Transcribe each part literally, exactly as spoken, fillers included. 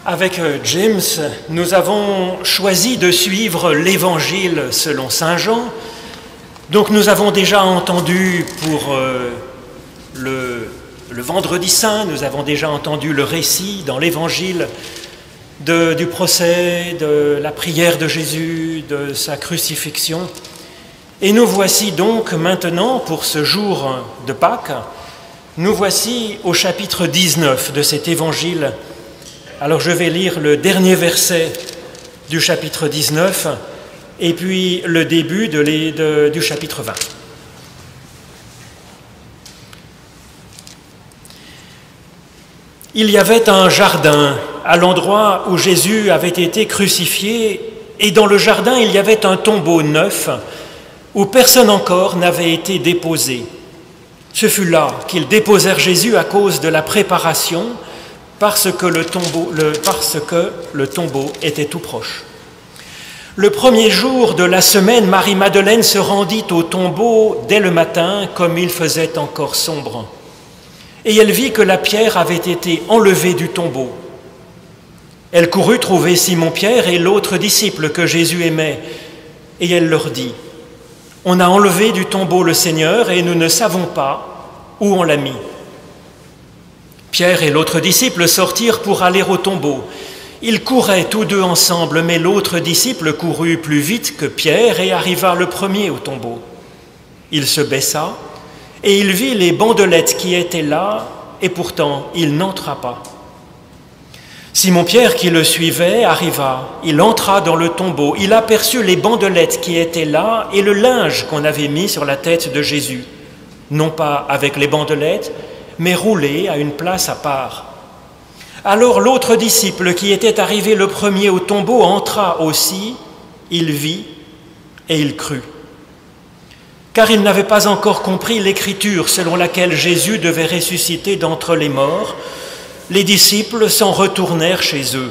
Avec James, nous avons choisi de suivre l'Évangile selon saint Jean. Donc nous avons déjà entendu pour euh, le, le Vendredi Saint, nous avons déjà entendu le récit dans l'Évangile de, du procès, de la prière de Jésus, de sa crucifixion. Et nous voici donc maintenant, pour ce jour de Pâques, nous voici au chapitre dix-neuf de cet Évangile. Alors je vais lire le dernier verset du chapitre dix-neuf et puis le début de les, de, du chapitre vingt. Il y avait un jardin à l'endroit où Jésus avait été crucifié, et dans le jardin il y avait un tombeau neuf où personne encore n'avait été déposé. Ce fut là qu'ils déposèrent Jésus à cause de la préparation, parce que le tombeau, le, parce que le tombeau était tout proche. Le premier jour de la semaine, Marie-Madeleine se rendit au tombeau dès le matin, comme il faisait encore sombre. Et elle vit que la pierre avait été enlevée du tombeau. Elle courut trouver Simon-Pierre et l'autre disciple que Jésus aimait, et elle leur dit : « On a enlevé du tombeau le Seigneur et nous ne savons pas où on l'a mis. » Pierre et l'autre disciple sortirent pour aller au tombeau. Ils couraient tous deux ensemble, mais l'autre disciple courut plus vite que Pierre et arriva le premier au tombeau. Il se baissa et il vit les bandelettes qui étaient là, et pourtant il n'entra pas. Simon-Pierre, qui le suivait, arriva. Il entra dans le tombeau. Il aperçut les bandelettes qui étaient là et le linge qu'on avait mis sur la tête de Jésus, non pas avec les bandelettes, mais roulé à une place à part. Alors l'autre disciple, qui était arrivé le premier au tombeau, entra aussi, il vit et il crut. Car il n'avait pas encore compris l'écriture selon laquelle Jésus devait ressusciter d'entre les morts. Les disciples s'en retournèrent chez eux.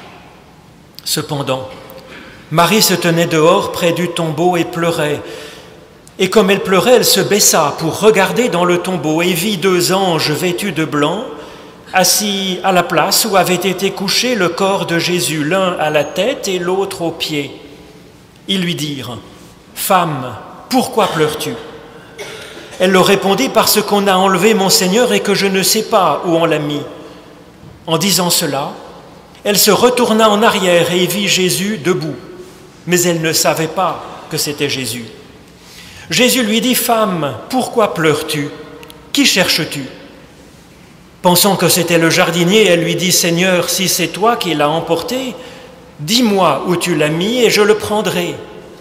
Cependant, Marie se tenait dehors près du tombeau et pleurait. Et comme elle pleurait, elle se baissa pour regarder dans le tombeau et vit deux anges vêtus de blanc, assis à la place où avait été couché le corps de Jésus, l'un à la tête et l'autre aux pieds. Ils lui dirent : « Femme, pourquoi pleures-tu » Elle leur répondit : « Parce qu'on a enlevé mon Seigneur et que je ne sais pas où on l'a mis. » En disant cela, elle se retourna en arrière et vit Jésus debout, mais elle ne savait pas que c'était Jésus. Jésus lui dit : « Femme, pourquoi pleures-tu ? Qui cherches-tu » Pensant que c'était le jardinier, elle lui dit : « Seigneur, si c'est toi qui l'as emporté, dis-moi où tu l'as mis et je le prendrai. »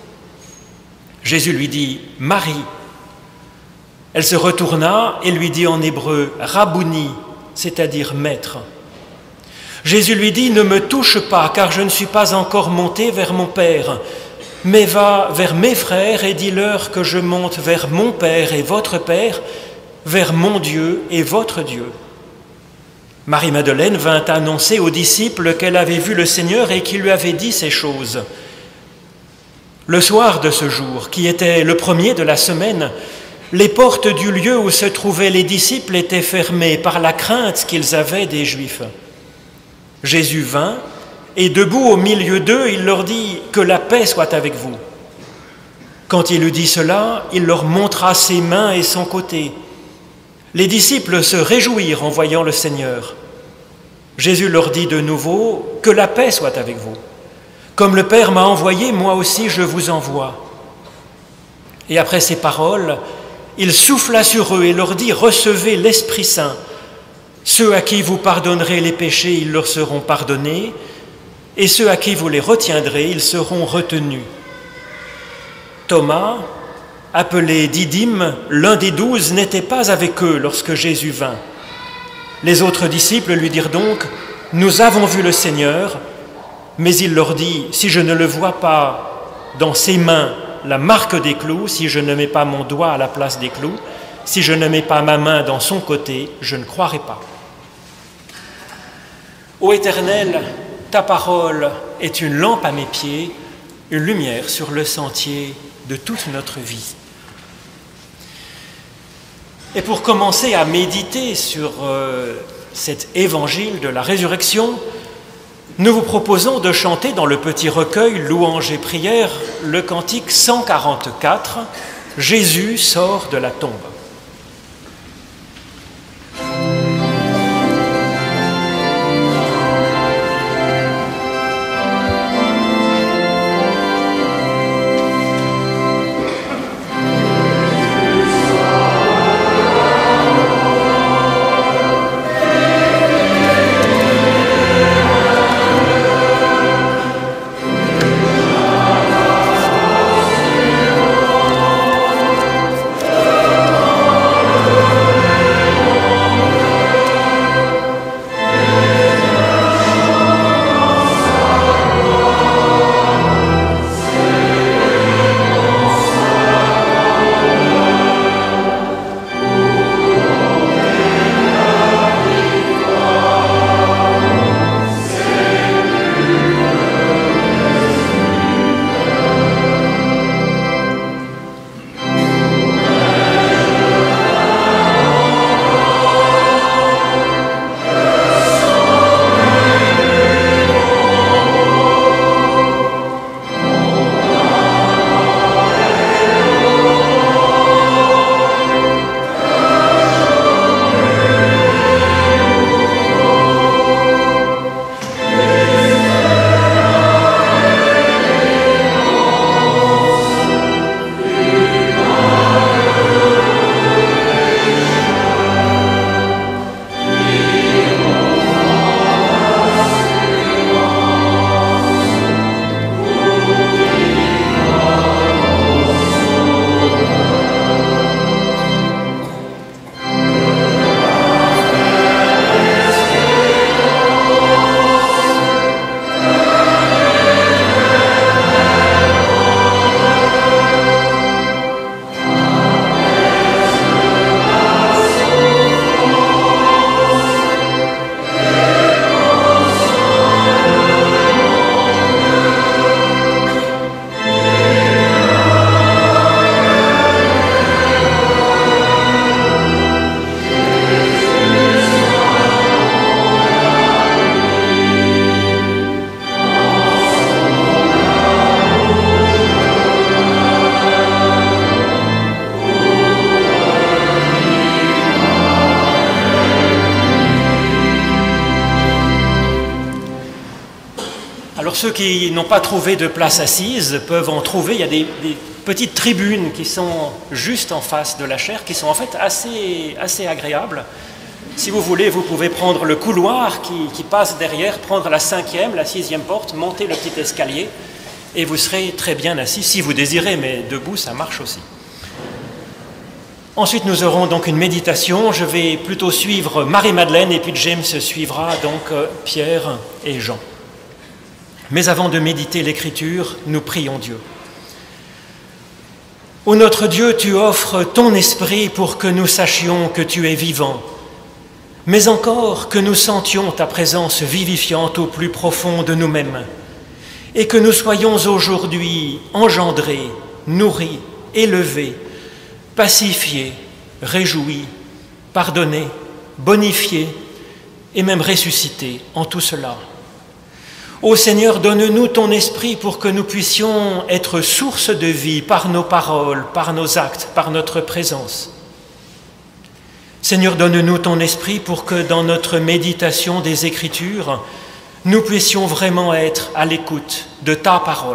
Jésus lui dit : « Marie. » Elle se retourna et lui dit en hébreu : « Rabouni », c'est-à-dire maître. Jésus lui dit : « Ne me touche pas, car je ne suis pas encore monté vers mon Père. Mais va vers mes frères et dis-leur que je monte vers mon Père et votre Père, vers mon Dieu et votre Dieu. » Marie-Madeleine vint annoncer aux disciples qu'elle avait vu le Seigneur et qu'il lui avait dit ces choses. Le soir de ce jour, qui était le premier de la semaine, les portes du lieu où se trouvaient les disciples étaient fermées par la crainte qu'ils avaient des Juifs. Jésus vint, et debout au milieu d'eux, il leur dit : « Que la paix soit avec vous. » Quand il eut dit cela, il leur montra ses mains et son côté. Les disciples se réjouirent en voyant le Seigneur. Jésus leur dit de nouveau : « Que la paix soit avec vous. Comme le Père m'a envoyé, moi aussi je vous envoie. » Et après ces paroles, il souffla sur eux et leur dit : « Recevez l'Esprit Saint. Ceux à qui vous pardonnerez les péchés, ils leur seront pardonnés, et ceux à qui vous les retiendrez, ils seront retenus. » Thomas, appelé Didyme, l'un des douze, n'était pas avec eux lorsque Jésus vint. Les autres disciples lui dirent donc : « Nous avons vu le Seigneur. » Mais il leur dit : « Si je ne le vois pas dans ses mains la marque des clous, si je ne mets pas mon doigt à la place des clous, si je ne mets pas ma main dans son côté, je ne croirai pas. » Ô Éternel, ta parole est une lampe à mes pieds, une lumière sur le sentier de toute notre vie. Et pour commencer à méditer sur euh, cet évangile de la résurrection, Nous vous proposons de chanter dans le petit recueil Louanges et prières le cantique cent quarante-quatre, Jésus sort de la tombe. Alors ceux qui n'ont pas trouvé de place assise peuvent en trouver. Il y a des, des petites tribunes qui sont juste en face de la chaire, qui sont en fait assez, assez agréables. Si vous voulez, vous pouvez prendre le couloir qui, qui passe derrière, prendre la cinquième, la sixième porte, monter le petit escalier et vous serez très bien assis si vous désirez, mais debout ça marche aussi. Ensuite, nous aurons donc une méditation. Je vais plutôt suivre Marie-Madeleine et puis James suivra donc Pierre et Jean. Mais avant de méditer l'Écriture, nous prions Dieu. Ô notre Dieu, tu offres ton esprit pour que nous sachions que tu es vivant, mais encore que nous sentions ta présence vivifiante au plus profond de nous-mêmes, et que nous soyons aujourd'hui engendrés, nourris, élevés, pacifiés, réjouis, pardonnés, bonifiés et même ressuscités en tout cela. Ô Seigneur, donne-nous ton esprit pour que nous puissions être source de vie par nos paroles, par nos actes, par notre présence. Seigneur, donne-nous ton esprit pour que dans notre méditation des Écritures, nous puissions vraiment être à l'écoute de ta parole.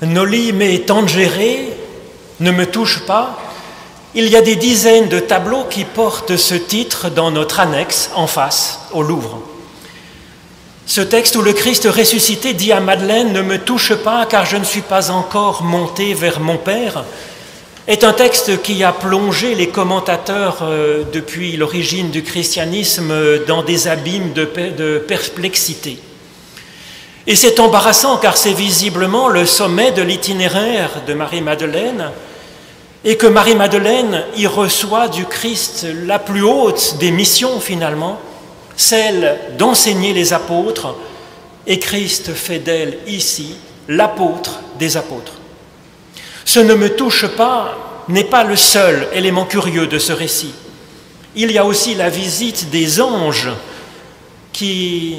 Noli me tangere, ne me touche pas. Il y a des dizaines de tableaux qui portent ce titre dans notre annexe en face, au Louvre. Ce texte où le Christ ressuscité dit à Madeleine « Ne me touche pas car je ne suis pas encore monté vers mon Père » est un texte qui a plongé les commentateurs euh, depuis l'origine du christianisme dans des abîmes de, de perplexité. Et c'est embarrassant car c'est visiblement le sommet de l'itinéraire de Marie-Madeleine et que Marie-Madeleine y reçoit du Christ la plus haute des missions finalement, celle d'enseigner les apôtres, et Christ fait d'elle ici l'apôtre des apôtres. Ce ne me touche pas n'est pas le seul élément curieux de ce récit. Il y a aussi la visite des anges qui,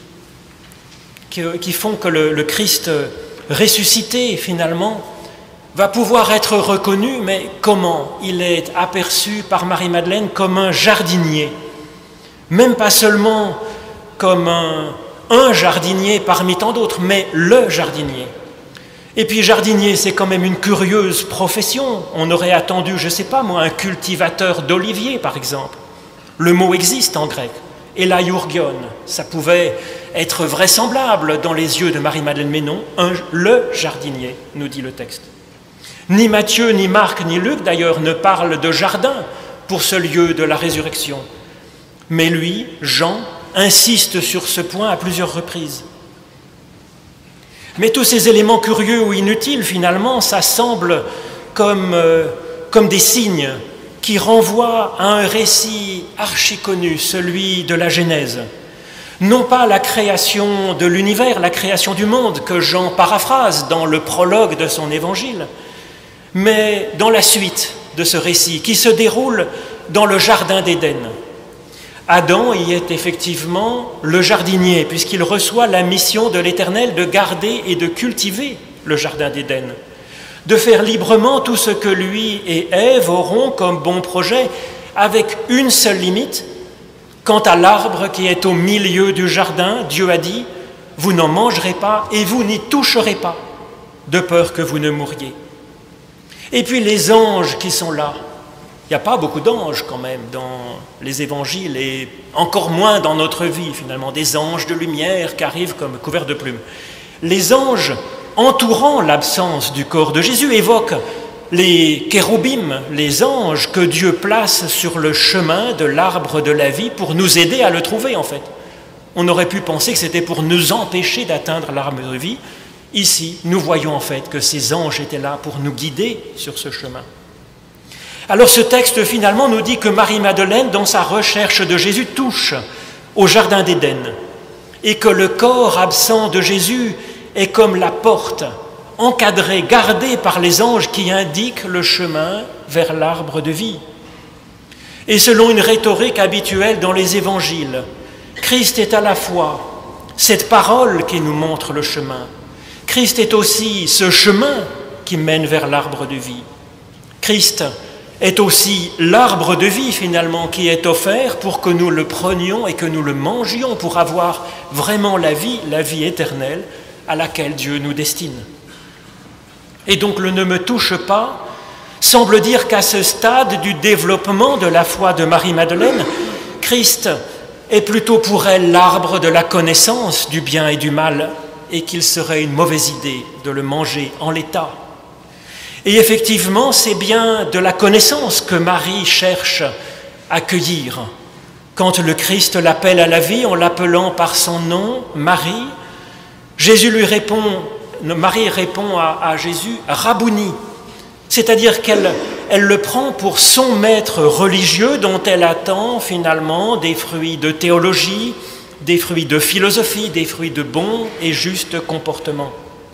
qui, qui font que le, le Christ ressuscité finalement va pouvoir être reconnu, mais comment? Il est aperçu par Marie-Madeleine comme un jardinier, même pas seulement comme un, un jardinier parmi tant d'autres, mais le jardinier. Et puis jardinier, c'est quand même une curieuse profession. On aurait attendu, je ne sais pas moi, un cultivateur d'oliviers par exemple. Le mot existe en grec, elaiurgion. Ça pouvait être vraisemblable dans les yeux de Marie-Madeleine, mais non, un, le jardinier, nous dit le texte. Ni Matthieu, ni Marc, ni Luc d'ailleurs ne parlent de jardin pour ce lieu de la résurrection. Mais lui, Jean, insiste sur ce point à plusieurs reprises. Mais tous ces éléments curieux ou inutiles, finalement, ça semble comme, euh, comme des signes qui renvoient à un récit archi-connu, celui de la Genèse. Non pas la création de l'univers, la création du monde, que Jean paraphrase dans le prologue de son évangile, mais dans la suite de ce récit qui se déroule dans le jardin d'Éden. Adam y est effectivement le jardinier, puisqu'il reçoit la mission de l'Éternel de garder et de cultiver le jardin d'Éden, de faire librement tout ce que lui et Ève auront comme bon projet, avec une seule limite. Quant à l'arbre qui est au milieu du jardin, Dieu a dit « Vous n'en mangerez pas et vous n'y toucherez pas, de peur que vous ne mouriez. » Et puis les anges qui sont là. Il n'y a pas beaucoup d'anges quand même dans les évangiles et encore moins dans notre vie finalement, des anges de lumière qui arrivent comme couverts de plumes. Les anges entourant l'absence du corps de Jésus évoquent les kéroubim, les anges que Dieu place sur le chemin de l'arbre de la vie pour nous aider à le trouver en fait. On aurait pu penser que c'était pour nous empêcher d'atteindre l'arbre de vie. Ici, nous voyons en fait que ces anges étaient là pour nous guider sur ce chemin. Alors ce texte finalement nous dit que Marie-Madeleine, dans sa recherche de Jésus, touche au jardin d'Éden et que le corps absent de Jésus est comme la porte, encadrée, gardée par les anges qui indiquent le chemin vers l'arbre de vie. Et selon une rhétorique habituelle dans les évangiles, Christ est à la fois cette parole qui nous montre le chemin, Christ est aussi ce chemin qui mène vers l'arbre de vie. Christ est aussi l'arbre de vie finalement qui est offert pour que nous le prenions et que nous le mangions pour avoir vraiment la vie, la vie éternelle à laquelle Dieu nous destine. Et donc le « ne me touche pas » semble dire qu'à ce stade du développement de la foi de Marie-Madeleine, Christ est plutôt pour elle l'arbre de la connaissance du bien et du mal et qu'il serait une mauvaise idée de le manger en l'état. Et effectivement, c'est bien de la connaissance que Marie cherche à cueillir. Quand le Christ l'appelle à la vie en l'appelant par son nom, Marie, Jésus lui répond, Marie répond à, à Jésus, Rabouni, c'est-à-dire qu'elle elle le prend pour son maître religieux dont elle attend finalement des fruits de théologie, des fruits de philosophie, des fruits de bon et juste comportement.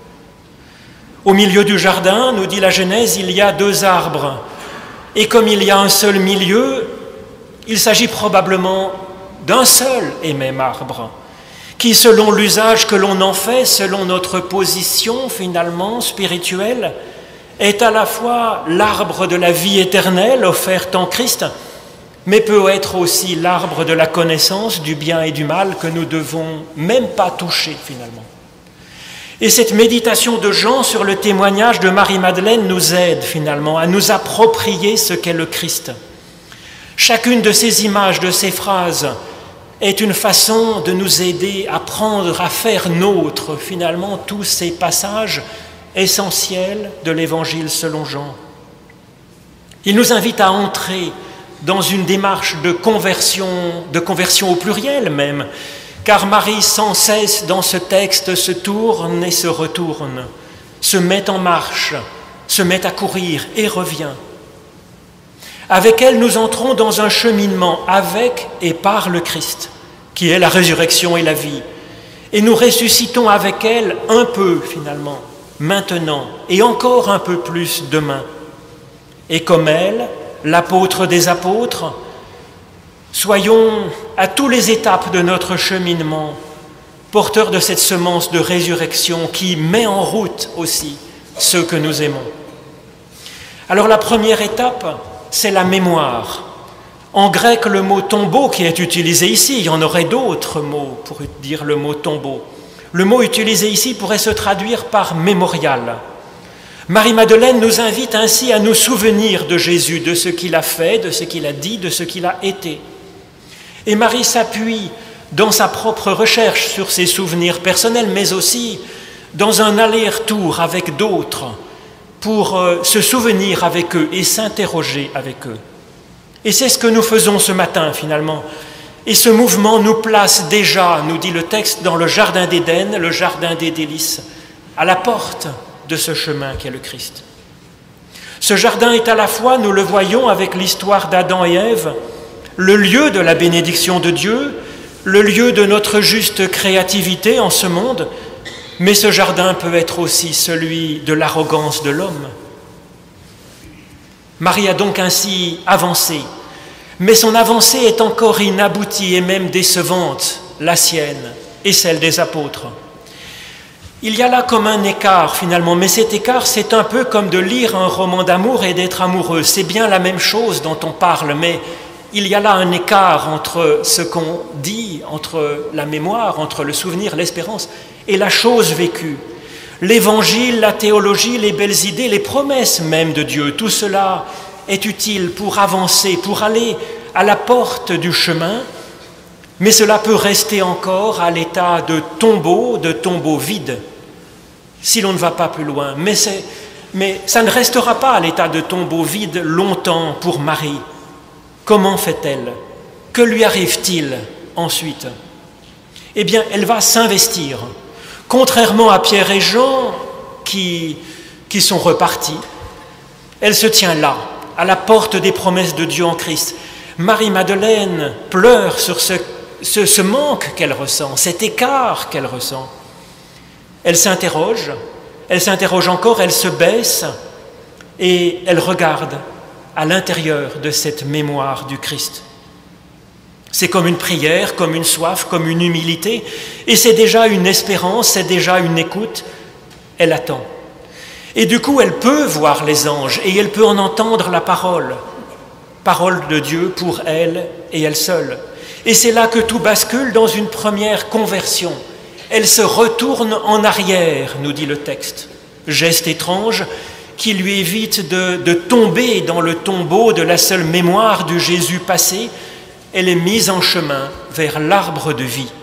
Au milieu du jardin, nous dit la Genèse, il y a deux arbres. Et comme il y a un seul milieu, il s'agit probablement d'un seul et même arbre, qui, selon l'usage que l'on en fait, selon notre position finalement spirituelle, est à la fois l'arbre de la vie éternelle offerte en Christ, mais peut être aussi l'arbre de la connaissance du bien et du mal que nous ne devons même pas toucher finalement. Et cette méditation de Jean sur le témoignage de Marie-Madeleine nous aide finalement à nous approprier ce qu'est le Christ. Chacune de ces images, de ces phrases, est une façon de nous aider à prendre, à faire nôtre finalement tous ces passages essentiels de l'Évangile selon Jean. Il nous invite à entrer dans une démarche de conversion, de conversion au pluriel même, car Marie sans cesse dans ce texte se tourne et se retourne, se met en marche, se met à courir et revient. Avec elle, nous entrons dans un cheminement avec et par le Christ, qui est la résurrection et la vie. Et nous ressuscitons avec elle un peu finalement, maintenant, et encore un peu plus demain. Et comme elle, l'apôtre des apôtres, soyons à toutes les étapes de notre cheminement porteurs de cette semence de résurrection qui met en route aussi ceux que nous aimons. Alors la première étape, c'est la mémoire. En grec, le mot tombeau qui est utilisé ici, il y en aurait d'autres mots pour dire le mot tombeau. Le mot utilisé ici pourrait se traduire par mémorial. Marie-Madeleine nous invite ainsi à nous souvenir de Jésus, de ce qu'il a fait, de ce qu'il a dit, de ce qu'il a été. Et Marie s'appuie dans sa propre recherche sur ses souvenirs personnels, mais aussi dans un aller-retour avec d'autres pour euh, se souvenir avec eux et s'interroger avec eux. Et c'est ce que nous faisons ce matin finalement. Et ce mouvement nous place déjà, nous dit le texte, dans le jardin d'Éden, le jardin des délices, à la porte de ce chemin qu'est le Christ. Ce jardin est à la fois, nous le voyons avec l'histoire d'Adam et Ève, le lieu de la bénédiction de Dieu, le lieu de notre juste créativité en ce monde, mais ce jardin peut être aussi celui de l'arrogance de l'homme. Marie a donc ainsi avancé, mais son avancée est encore inaboutie et même décevante, la sienne et celle des apôtres. Il y a là comme un écart finalement, mais cet écart c'est un peu comme de lire un roman d'amour et d'être amoureux. C'est bien la même chose dont on parle, mais il y a là un écart entre ce qu'on dit, entre la mémoire, entre le souvenir, l'espérance et la chose vécue. L'évangile, la théologie, les belles idées, les promesses même de Dieu, tout cela est utile pour avancer, pour aller à la porte du chemin, mais cela peut rester encore à l'état de tombeau, de tombeau vide, si l'on ne va pas plus loin. Mais, c'est, mais ça ne restera pas à l'état de tombeau vide longtemps pour Marie. Comment fait-elle? Que lui arrive-t-il ensuite? Eh bien, elle va s'investir. Contrairement à Pierre et Jean, qui, qui sont repartis, elle se tient là, à la porte des promesses de Dieu en Christ. Marie-Madeleine pleure sur ce, ce, ce manque qu'elle ressent, cet écart qu'elle ressent. Elle s'interroge, elle s'interroge encore, elle se baisse et elle regarde à l'intérieur de cette mémoire du Christ. C'est comme une prière, comme une soif, comme une humilité, et c'est déjà une espérance, c'est déjà une écoute. Elle attend. Et du coup, elle peut voir les anges et elle peut en entendre la parole, parole de Dieu pour elle et elle seule. Et c'est là que tout bascule dans une première conversion. Elle se retourne en arrière, nous dit le texte. Geste étrange qui lui évite de, de tomber dans le tombeau de la seule mémoire du Jésus passé. Elle est mise en chemin vers l'arbre de vie.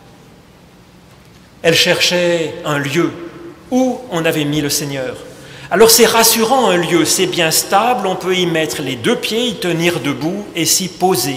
Elle cherchait un lieu où on avait mis le Seigneur. Alors c'est rassurant un lieu, c'est bien stable, on peut y mettre les deux pieds, y tenir debout et s'y poser.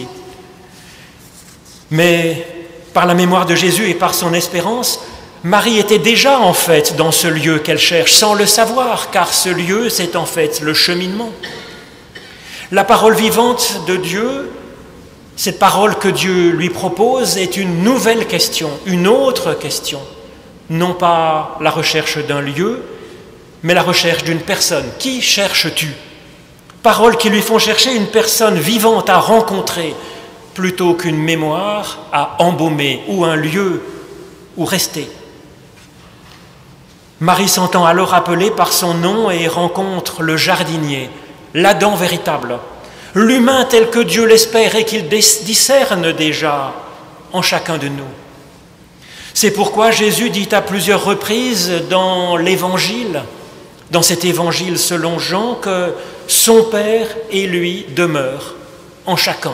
Mais par la mémoire de Jésus et par son espérance, Marie était déjà en fait dans ce lieu qu'elle cherche, sans le savoir, car ce lieu, c'est en fait le cheminement. La parole vivante de Dieu, cette parole que Dieu lui propose, est une nouvelle question, une autre question. Non pas la recherche d'un lieu, mais la recherche d'une personne. Qui cherches-tu? Paroles qui lui font chercher une personne vivante à rencontrer, plutôt qu'une mémoire à embaumer ou un lieu où rester. Marie s'entend alors appeler par son nom et rencontre le jardinier, l'Adam véritable, l'humain tel que Dieu l'espère et qu'il discerne déjà en chacun de nous. C'est pourquoi Jésus dit à plusieurs reprises dans l'Évangile, dans cet Évangile selon Jean, que son Père et lui demeurent en chacun.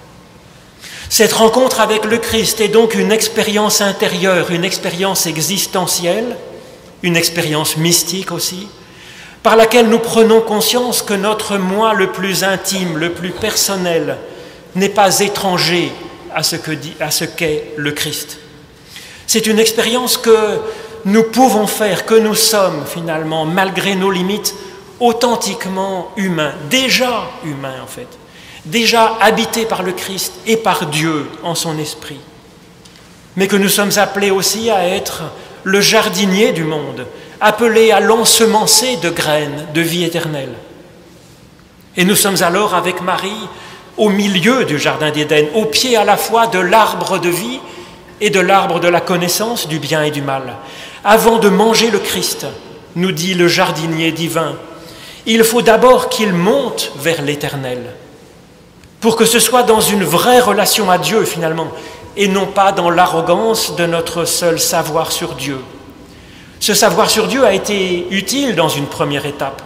Cette rencontre avec le Christ est donc une expérience intérieure, une expérience existentielle, une expérience mystique aussi, par laquelle nous prenons conscience que notre moi le plus intime, le plus personnel, n'est pas étranger à ce que dit, à ce qu'est le Christ. C'est une expérience que nous pouvons faire, que nous sommes finalement, malgré nos limites, authentiquement humains, déjà humains en fait, déjà habités par le Christ et par Dieu en son esprit. Mais que nous sommes appelés aussi à être le jardinier du monde, appelés à l'ensemencer de graines de vie éternelle. Et nous sommes alors avec Marie au milieu du jardin d'Éden, au pied à la fois de l'arbre de vie et de l'arbre de la connaissance du bien et du mal. Avant de manger le Christ, nous dit le jardinier divin, il faut d'abord qu'il monte vers l'Éternel, pour que ce soit dans une vraie relation à Dieu finalement, et non pas dans l'arrogance de notre seul savoir sur Dieu. Ce savoir sur Dieu a été utile dans une première étape.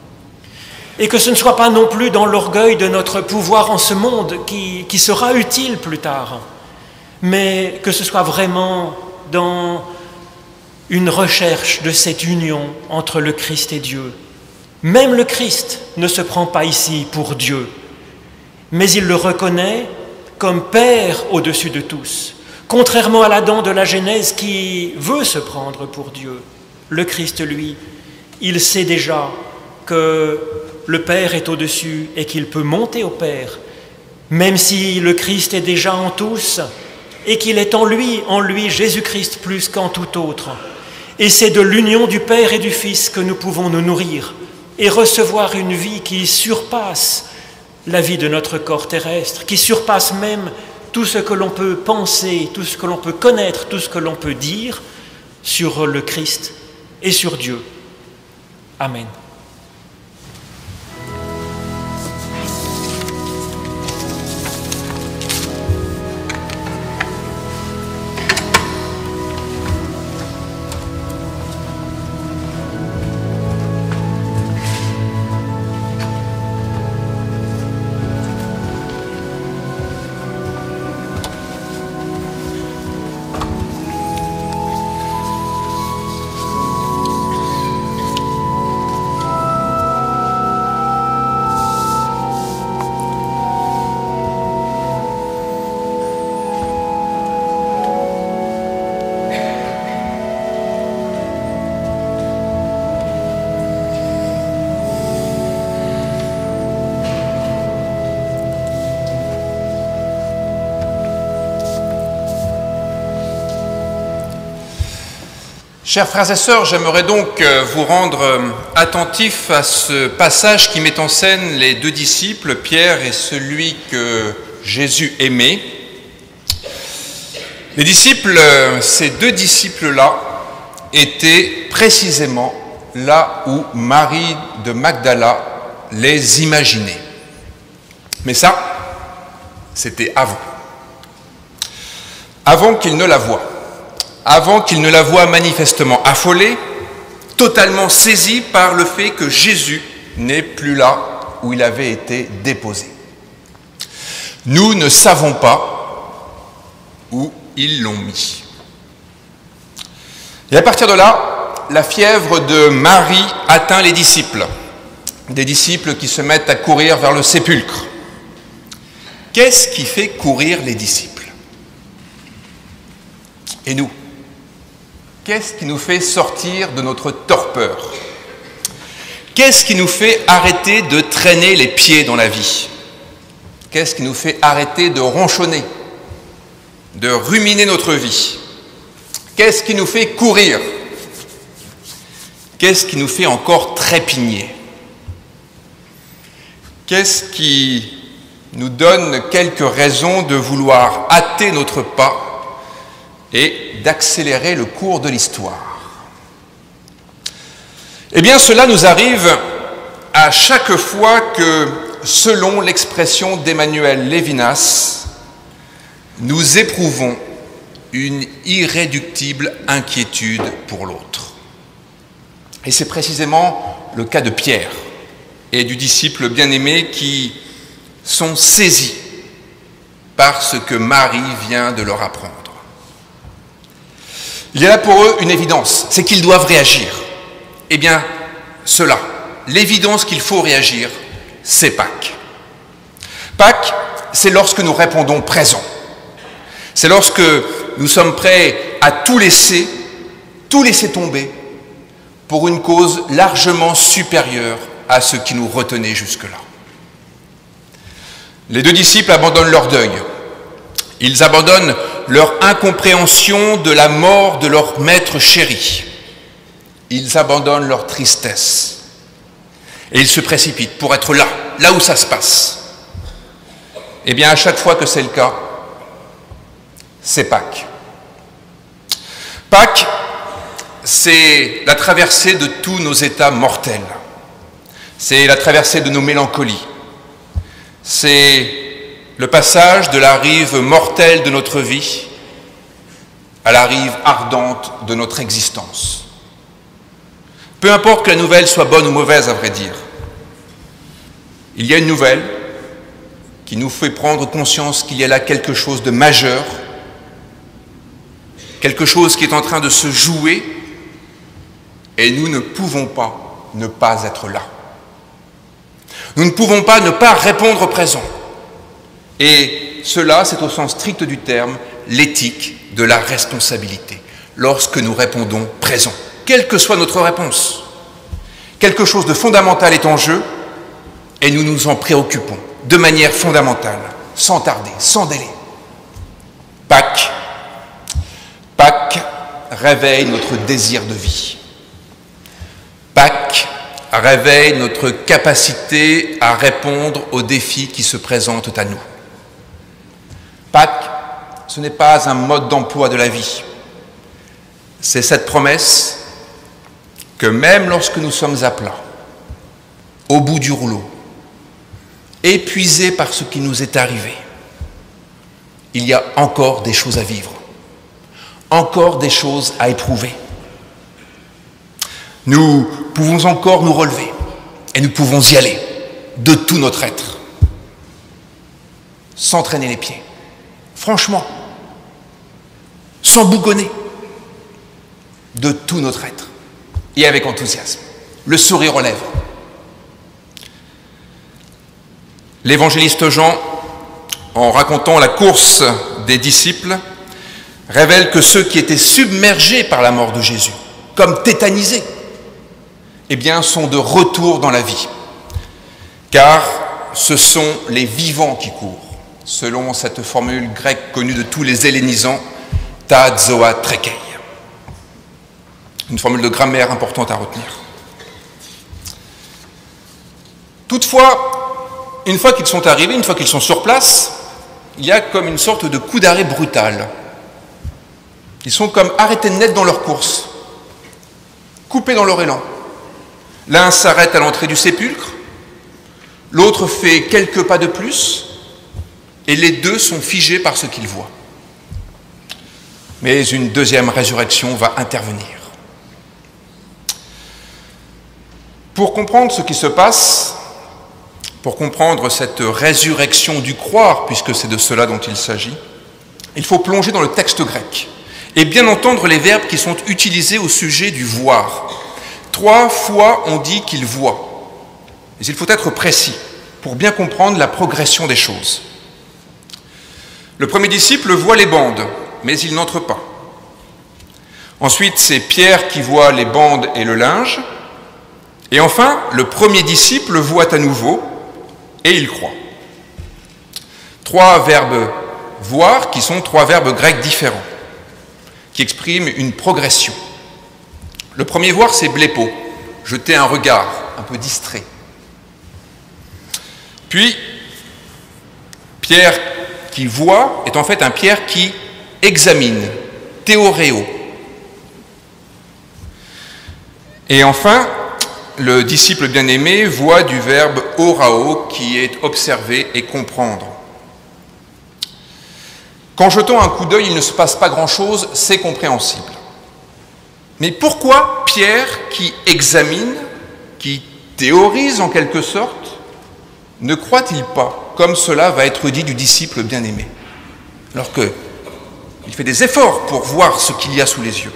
Et que ce ne soit pas non plus dans l'orgueil de notre pouvoir en ce monde qui, qui sera utile plus tard, mais que ce soit vraiment dans une recherche de cette union entre le Christ et Dieu. Même le Christ ne se prend pas ici pour Dieu, mais il le reconnaît comme Père au-dessus de tous, contrairement à l'Adam de la Genèse qui veut se prendre pour Dieu. Le Christ, lui, il sait déjà que le Père est au-dessus et qu'il peut monter au Père, même si le Christ est déjà en tous et qu'il est en lui, en lui Jésus-Christ plus qu'en tout autre. Et c'est de l'union du Père et du Fils que nous pouvons nous nourrir et recevoir une vie qui surpasse la vie de notre corps terrestre, qui surpasse même tout ce que l'on peut penser, tout ce que l'on peut connaître, tout ce que l'on peut dire sur le Christ et sur Dieu. Amen. Chers frères et sœurs, j'aimerais donc vous rendre attentifs à ce passage qui met en scène les deux disciples, Pierre et celui que Jésus aimait. Les disciples, ces deux disciples-là, étaient précisément là où Marie de Magdala les imaginait. Mais ça, c'était avant. Avant qu'ils ne la voient. Avant qu'il ne la voie manifestement affolée, totalement saisi par le fait que Jésus n'est plus là où il avait été déposé. Nous ne savons pas où ils l'ont mis. Et à partir de là, la fièvre de Marie atteint les disciples, des disciples qui se mettent à courir vers le sépulcre. Qu'est-ce qui fait courir les disciples? Et nous? Qu'est-ce qui nous fait sortir de notre torpeur? Qu'est-ce qui nous fait arrêter de traîner les pieds dans la vie? Qu'est-ce qui nous fait arrêter de ronchonner, de ruminer notre vie? Qu'est-ce qui nous fait courir? Qu'est-ce qui nous fait encore trépigner? Qu'est-ce qui nous donne quelques raisons de vouloir hâter notre pas et d'accélérer le cours de l'histoire? Eh bien, cela nous arrive à chaque fois que, selon l'expression d'Emmanuel Lévinas, nous éprouvons une irréductible inquiétude pour l'autre. Et c'est précisément le cas de Pierre et du disciple bien-aimé qui sont saisis par ce que Marie vient de leur apprendre. Il y a là pour eux une évidence, c'est qu'ils doivent réagir. Eh bien, cela, l'évidence qu'il faut réagir, c'est Pâques. Pâques, c'est lorsque nous répondons présent. C'est lorsque nous sommes prêts à tout laisser, tout laisser tomber, pour une cause largement supérieure à ce qui nous retenait jusque-là. Les deux disciples abandonnent leur deuil. Ils abandonnent leur incompréhension de la mort de leur maître chéri. Ils abandonnent leur tristesse. Et ils se précipitent pour être là, là où ça se passe. Eh bien, à chaque fois que c'est le cas, c'est Pâques. Pâques, c'est la traversée de tous nos états mortels. C'est la traversée de nos mélancolies. C'est le passage de la rive mortelle de notre vie à la rive ardente de notre existence. Peu importe que la nouvelle soit bonne ou mauvaise, à vrai dire. Il y a une nouvelle qui nous fait prendre conscience qu'il y a là quelque chose de majeur, quelque chose qui est en train de se jouer, et nous ne pouvons pas ne pas être là. Nous ne pouvons pas ne pas répondre présent. Et cela, c'est au sens strict du terme, l'éthique de la responsabilité, lorsque nous répondons présent, quelle que soit notre réponse. Quelque chose de fondamental est en jeu, et nous nous en préoccupons de manière fondamentale, sans tarder, sans délai. Pâques, Pâques réveille notre désir de vie. Pâques réveille notre capacité à répondre aux défis qui se présentent à nous. Pâques, ce n'est pas un mode d'emploi de la vie. C'est cette promesse que même lorsque nous sommes à plat, au bout du rouleau, épuisés par ce qui nous est arrivé, il y a encore des choses à vivre, encore des choses à éprouver. Nous pouvons encore nous relever et nous pouvons y aller de tout notre être, sans traîner les pieds, franchement, sans bougonner, de tout notre être et avec enthousiasme, le sourire aux lèvres. L'évangéliste Jean, en racontant la course des disciples, révèle que ceux qui étaient submergés par la mort de Jésus, comme tétanisés, eh bien, sont de retour dans la vie. Car ce sont les vivants qui courent, selon cette formule grecque connue de tous les hellénisants, ta zoa trekei. Une formule de grammaire importante à retenir. Toutefois, une fois qu'ils sont arrivés, une fois qu'ils sont sur place, il y a comme une sorte de coup d'arrêt brutal. Ils sont comme arrêtés net dans leur course, coupés dans leur élan. L'un s'arrête à l'entrée du sépulcre, l'autre fait quelques pas de plus, et les deux sont figés par ce qu'ils voient. Mais une deuxième résurrection va intervenir. Pour comprendre ce qui se passe, pour comprendre cette résurrection du croire, puisque c'est de cela dont il s'agit, il faut plonger dans le texte grec et bien entendre les verbes qui sont utilisés au sujet du voir. Trois fois on dit qu'il voit. Mais il faut être précis pour bien comprendre la progression des choses. Le premier disciple voit les bandes, mais il n'entre pas. Ensuite, c'est Pierre qui voit les bandes et le linge. Et enfin, le premier disciple voit à nouveau et il croit. Trois verbes voir qui sont trois verbes grecs différents, qui expriment une progression. Le premier voir, c'est blépo, jeter un regard un peu distrait. Puis, Pierre qui voit est en fait un Pierre qui examine, théoréo. Et enfin, le disciple bien-aimé voit du verbe orao qui est observer et comprendre. Qu'en jetant un coup d'œil, il ne se passe pas grand-chose, c'est compréhensible. Mais pourquoi Pierre, qui examine, qui théorise en quelque sorte, ne croit-il pas, comme cela va être dit du disciple bien-aimé, alors qu'il fait des efforts pour voir ce qu'il y a sous les yeux?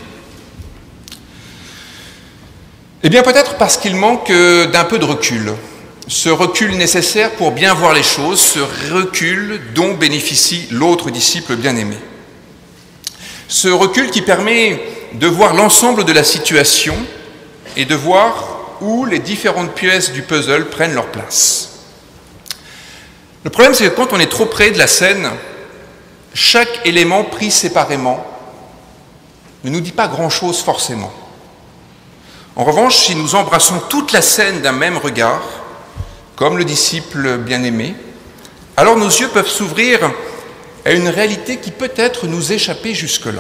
Eh bien peut-être parce qu'il manque d'un peu de recul, ce recul nécessaire pour bien voir les choses, ce recul dont bénéficie l'autre disciple bien-aimé. Ce recul qui permet de voir l'ensemble de la situation et de voir où les différentes pièces du puzzle prennent leur place. Le problème, c'est que quand on est trop près de la scène, chaque élément pris séparément ne nous dit pas grand-chose forcément. En revanche, si nous embrassons toute la scène d'un même regard, comme le disciple bien-aimé, alors nos yeux peuvent s'ouvrir à une réalité qui peut-être nous échappait jusque-là.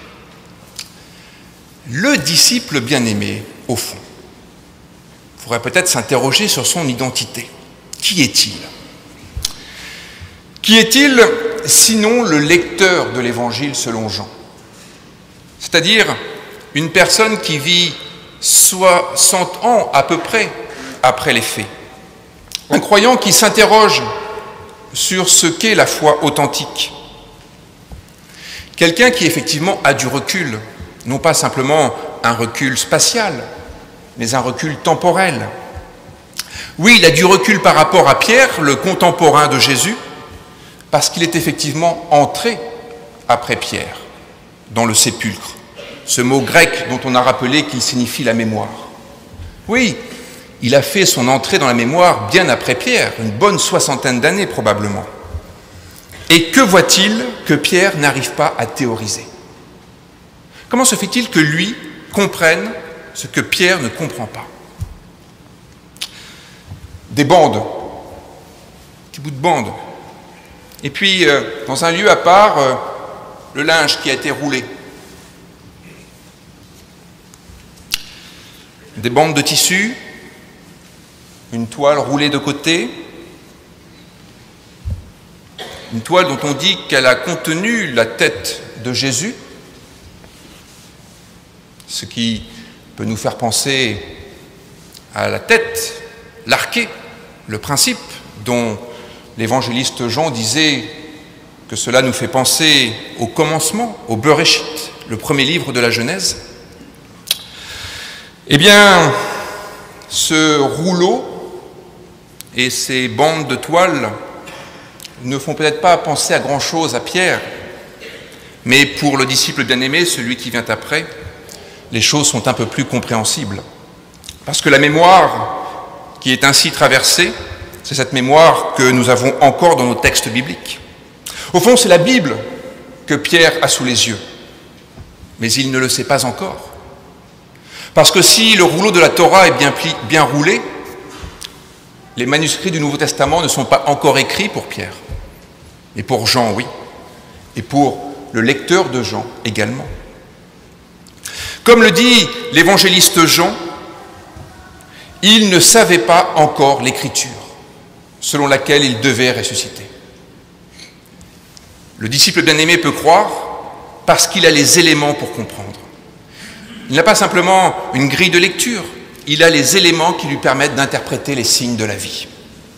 Le disciple bien-aimé, au fond, pourrait peut-être s'interroger sur son identité. Qui est-il ? Qui est-il sinon le lecteur de l'Évangile selon Jean ? C'est-à-dire une personne qui vit soixante ans à peu près après les faits. Un croyant qui s'interroge sur ce qu'est la foi authentique. Quelqu'un qui effectivement a du recul, non pas simplement un recul spatial, mais un recul temporel. Oui, il a du recul par rapport à Pierre, le contemporain de Jésus, parce qu'il est effectivement entré après Pierre dans le sépulcre. Ce mot grec dont on a rappelé qu'il signifie la mémoire. Oui, il a fait son entrée dans la mémoire bien après Pierre, une bonne soixantaine d'années probablement. Et que voit-il que Pierre n'arrive pas à théoriser ? Comment se fait-il que lui comprenne ce que Pierre ne comprend pas ? Des bandes, des bouts de bandes. Et puis, euh, dans un lieu à part, euh, le linge qui a été roulé. Des bandes de tissu, une toile roulée de côté, une toile dont on dit qu'elle a contenu la tête de Jésus, ce qui peut nous faire penser à la tête, l'arché, le principe dont l'évangéliste Jean disait que cela nous fait penser au commencement, au Bereshit, le premier livre de la Genèse. Eh bien, ce rouleau et ces bandes de toile ne font peut-être pas penser à grand-chose à Pierre, mais pour le disciple bien-aimé, celui qui vient après, les choses sont un peu plus compréhensibles. Parce que la mémoire qui est ainsi traversée, c'est cette mémoire que nous avons encore dans nos textes bibliques. Au fond, c'est la Bible que Pierre a sous les yeux, mais il ne le sait pas encore. Parce que si le rouleau de la Torah est bien, pli, bien roulé, les manuscrits du Nouveau Testament ne sont pas encore écrits pour Pierre. Et pour Jean, oui. Et pour le lecteur de Jean également. Comme le dit l'évangéliste Jean, il ne savait pas encore l'Écriture, selon laquelle il devait ressusciter. Le disciple bien-aimé peut croire parce qu'il a les éléments pour comprendre. Il n'a pas simplement une grille de lecture, il a les éléments qui lui permettent d'interpréter les signes de la vie.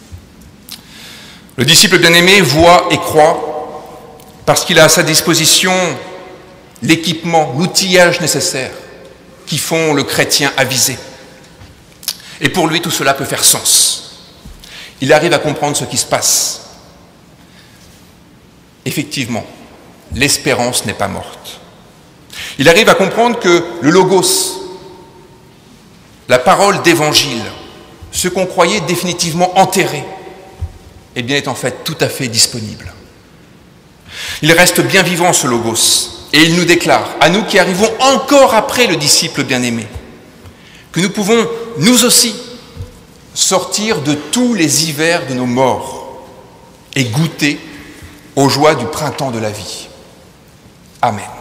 Le disciple bien-aimé voit et croit parce qu'il a à sa disposition l'équipement, l'outillage nécessaire qui font le chrétien avisé. Et pour lui, tout cela peut faire sens. Il arrive à comprendre ce qui se passe. Effectivement, l'espérance n'est pas morte. Il arrive à comprendre que le logos, la parole d'évangile, ce qu'on croyait définitivement enterré, eh bien, est en fait tout à fait disponible. Il reste bien vivant, ce logos, et il nous déclare, à nous qui arrivons encore après le disciple bien-aimé, que nous pouvons, nous aussi, sortir de tous les hivers de nos morts et goûter aux joies du printemps de la vie. Amen.